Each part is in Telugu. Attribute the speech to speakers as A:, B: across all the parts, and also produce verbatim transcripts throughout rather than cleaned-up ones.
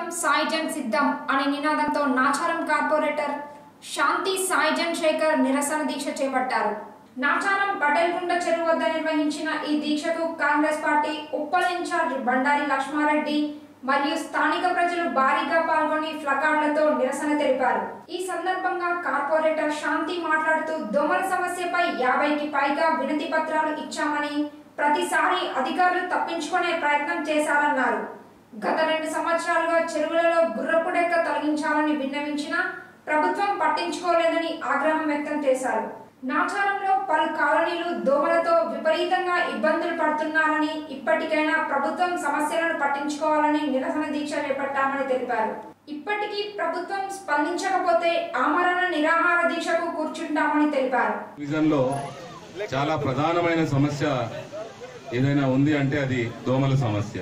A: సాయిజన్ సిద్ధం అనే నినాదంతో నాచారం కార్పొరేటర్ శాంతి సాయిజన్ శేఖర్ నిరసన దీక్ష చేపట్టారు. నాచారం పటేల్గుండ చెరువు వద్ద నిర్వహించిన ఈ దీక్షకు Congress party Uppal incharge Bandari Lakshma Reddy మరియు స్థానిక ప్రజలు భారీగా పాల్గొని ప్లకార్డులతో నిరసన తెలిపారు. ఈ సందర్భంగా కార్పొరేటర్ శాంతి మాట్లాడుతూ దోమల సమస్యపై యాభైకి పైగా వినతి పత్రాలు ఇచ్చామని, ప్రతిసారి అధికారులు తప్పించుకునే ప్రయత్నం చేశారన్నారు. గత రెండు సంవత్సరాలుగా చెరువులలో గుర్రపు డెక్క తొలగించాలని విన్నవించినా ప్రభుత్వం పట్టించుకోలేదని ఆగ్రహం వ్యక్తం చేశారు. నాచారంలో పలు కాలనీలు దోమలతో విపరీతంగా ఇబ్బందులు పడుతున్నారని, ఇప్పటికైనా ప్రభుత్వం సమస్యలను పట్టించుకోవాలని నిరసన దీక్ష చేపట్టామని తెలిపారు. ఇప్పటికీ ప్రభుత్వం స్పందించకపోతే ఆమరణ నిరాహార దీక్షకు కూర్చుంటామని తెలిపారు.
B: చాలా ప్రధానమైన సమస్య ఏదైనా ఉంది అంటే అది దోమల సమస్య.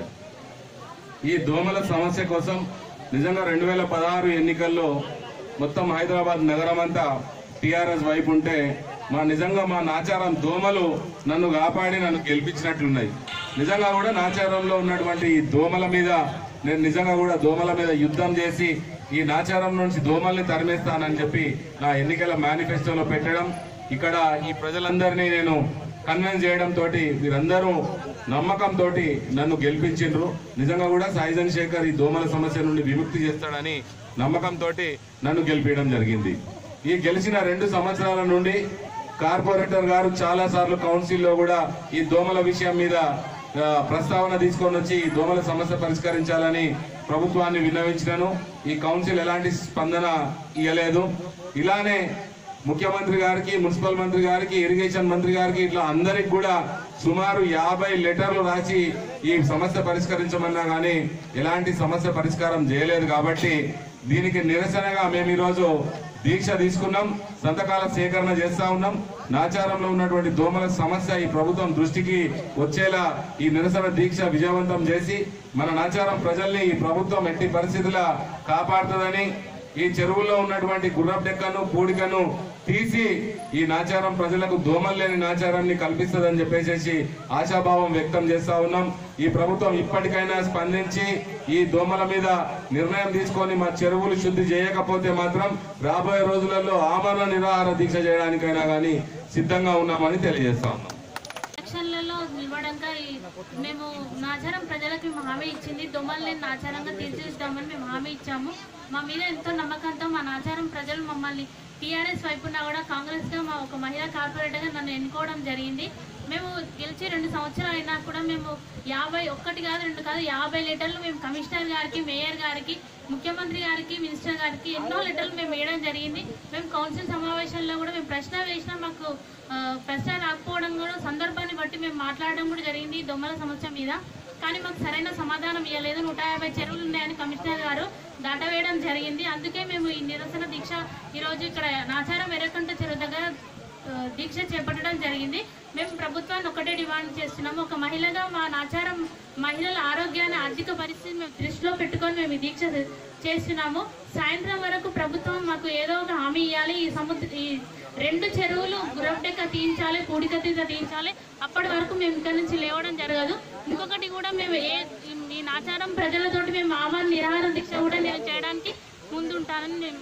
B: ఈ దోమల సమస్య కోసం నిజంగా రెండు వేల పదహారు ఎన్నికల్లో మొత్తం హైదరాబాద్ నగరం అంతా టీఆర్ఎస్ వైపు ఉంటే మా నిజంగా మా నాచారం దోమలు నన్ను కాపాడి నన్ను గెలిపించినట్లున్నాయి. నిజంగా కూడా నాచారంలో ఉన్నటువంటి ఈ దోమల మీద నేను నిజంగా కూడా దోమల మీద యుద్ధం చేసి ఈ నాచారం నుంచి దోమల్ని తరిమేస్తానని చెప్పి నా ఎన్నికల మేనిఫెస్టోలో పెట్టడం, ఇక్కడ ఈ ప్రజలందరినీ నేను కన్విన్స్ చేయడం తోటి వీరందరూ నమ్మకంతో నన్ను గెలిపించిండ్రు. నిజంగా కూడా సాయిజన్ శేఖర్ ఈ దోమల సమస్య నుండి విముక్తి చేస్తాడని నమ్మకంతో నన్ను గెలిపించడం జరిగింది. ఈ గెలిచిన రెండు సంవత్సరాల నుండి కార్పొరేటర్ గారు చాలా సార్లు కౌన్సిల్లో కూడా ఈ దోమల విషయం మీద ప్రస్తావన తీసుకొని వచ్చి ఈ దోమల సమస్య పరిష్కరించాలని ప్రభుత్వాన్ని విన్నవించినాను. ఈ కౌన్సిల్ ఎలాంటి స్పందన ఇవ్వలేదు. ఇలానే ముఖ్యమంత్రి గారికి, మున్సిపల్ మంత్రి గారికి, ఇరిగేషన్ మంత్రి గారికి ఇట్లా అందరికి కూడా సుమారు యాభై లెటర్లు రాసి ఈ సమస్య పరిష్కరించమన్నా కానీ ఎలాంటి సమస్య పరిష్కారం చేయలేదు. కాబట్టి దీనికి నిరసనగా మేము ఈరోజు దీక్ష తీసుకున్నాం, సంతకాల సేకరణ చేస్తా ఉన్నాం. నాచారంలో ఉన్నటువంటి దోమల సమస్య ఈ ప్రభుత్వం దృష్టికి వచ్చేలా ఈ నిరసన దీక్ష విజయవంతం చేసి మన నాచారం ప్రజల్ని ఈ ప్రభుత్వం ఎట్టి పరిస్థితుల్లో కాపాడుతుందని, ఈ చెరువుల్లో ఉన్నటువంటి గుర్రపు డెక్కను, పూడికను తీసి ఈ నాచారం ప్రజలకు దోమలు లేని నాచారాన్ని కల్పిస్తుందని చెప్పేసి ఆశాభావం వ్యక్తం చేస్తా ఉన్నాం. ఈ ప్రభుత్వం ఇప్పటికైనా స్పందించి ఈ దోమల మీద నిర్ణయం తీసుకొని మా చెరువులు శుద్ధి చేయకపోతే మాత్రం రాబోయే రోజులలో ఆమరణ నిరాహార దీక్ష చేయడానికైనా కానీ సిద్ధంగా ఉన్నామని తెలియజేస్తా ఉన్నాం.
C: ఎలక్షన్లలో నిలవడంగా మేము నాచారం ప్రజలకు హామీ ఇచ్చింది, దోమల్ని నాచారంగా తీర్చిదిద్దామని మేము హామీ ఇచ్చాము. మా మీద ఎంతో నమ్మకంతో మా నాచారం ప్రజలు మమ్మల్ని టీఆర్ఎస్ వైపున కూడా కాంగ్రెస్గా మా ఒక మహిళా కార్పొరేటర్గా నన్ను ఎన్నుకోవడం జరిగింది. మేము గెలిచి రెండు సంవత్సరాలు అయినా కూడా మేము యాభై ఒక్కటి కాదు రెండు కాదు యాభై లెటర్లు మేము కమిషనర్ గారికి, మేయర్ గారికి, ముఖ్యమంత్రి గారికి, మినిస్టర్ గారికి ఎన్నో లెటర్లు మేము వేయడం జరిగింది. మేము కౌన్సిల్ సమావేశంలో కూడా మేము ప్రశ్న వేసినా మాకు ప్రశ్న రాకపోవడం కూడా సందర్భాన్ని బట్టి మేము మాట్లాడడం కూడా జరిగింది ఈ దొమ్మల సమస్య మీద. కానీ మాకు సరైన సమాధానం ఇవ్వలేదు. నూట యాభై చెరువులు ఉన్నాయని కమిషనర్ గారు దాటవేయడం జరిగింది. అందుకే మేము ఈ నిరసన దీక్ష ఈరోజు ఇక్కడ నాచారం ఎర్రకంట చెరువు దగ్గర దీక్ష చేపట్టడం జరిగింది. మేము ప్రభుత్వాన్ని ఒకటే డిమాండ్ చేస్తున్నాము. ఒక మహిళగా మా నాచారం మహిళల ఆరోగ్యాన్ని, ఆర్థిక పరిస్థితిని మేము దృష్టిలో పెట్టుకొని మేము ఈ దీక్ష చేస్తున్నాము. సాయంత్రం వరకు ప్రభుత్వం మాకు ఏదో ఒక హామీ ఇవ్వాలి. ఈ సముద్ర ఈ రెండు చెరువులు గుర్రపు డెక్క తీయించాలి, పూడికతీత తీయించాలి. అప్పటి వరకు మేము ఇక్కడ నుంచి లేవడం జరగదు. ఇంకొకటి కూడా మేము ఏ ఈ నాచారం ప్రజలతోటి మేము ఆమరణ నిరాహార దీక్ష కూడా నేను చేయడానికి ముందుంటానని నేను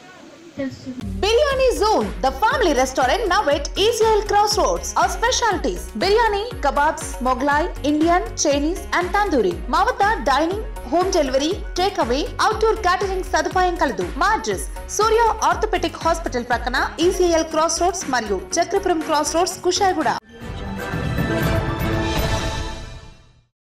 D: Biryani Zone, the family restaurant now at E C L Crossroads. Our specialties: biryani, kebabs, Mughlai, Indian, Chinese and Tandoori. Mavata dining, home delivery, takeaway, outdoor catering sadupayam kaladu. Ma address: Surya Orthopedic Hospital Prakana, E C L Crossroads, Mariu Chakrapuram Crossroads, Kusharguda.